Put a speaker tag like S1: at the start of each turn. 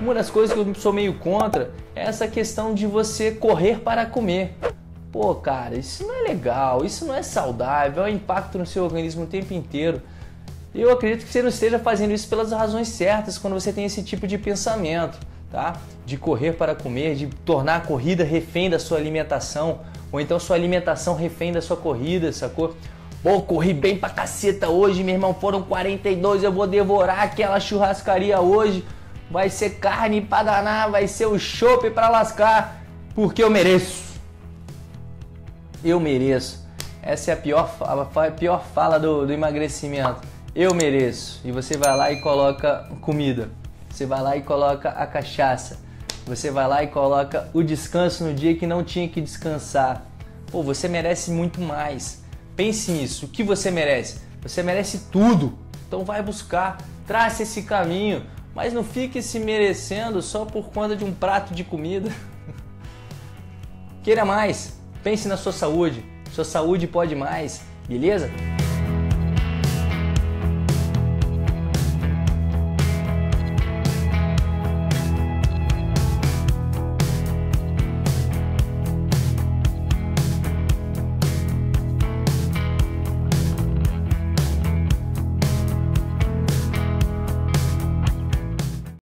S1: Uma das coisas que eu sou meio contra é essa questão de você correr para comer. Pô, cara, isso não é legal, isso não é saudável, é um impacto no seu organismo o tempo inteiro. Eu acredito que você não esteja fazendo isso pelas razões certas quando você tem esse tipo de pensamento, tá? De correr para comer, de tornar a corrida refém da sua alimentação, ou então sua alimentação refém da sua corrida, sacou? Pô, corri bem pra caceta hoje, meu irmão, foram 42, eu vou devorar aquela churrascaria hoje, vai ser carne pra danar, vai ser o chopp pra lascar, porque eu mereço. Eu mereço. Essa é a pior fala do emagrecimento. Eu mereço. E você vai lá e coloca comida. Você vai lá e coloca a cachaça. Você vai lá e coloca o descanso no dia que não tinha que descansar. Pô, você merece muito mais. Pense nisso. O que você merece? Você merece tudo. Então vai buscar. Trace esse caminho. Mas não fique se merecendo só por conta de um prato de comida. Queira mais. Pense na sua saúde. Sua saúde pode mais. Beleza?